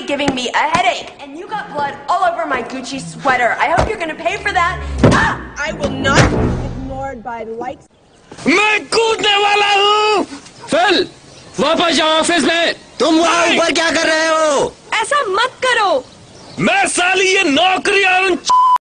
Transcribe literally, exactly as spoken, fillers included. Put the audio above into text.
giving me a headache, and you got blood all over my Gucci sweater. I hope you're gonna pay for that. Ah! I will not be ignored by likes. मैं कूदने वाला हूँ। Fill, वापस जाओ office में। तुम वहाँ ऊपर क्या कर रहे हो? ऐसा मत करो। मैं साली ये नौकरी और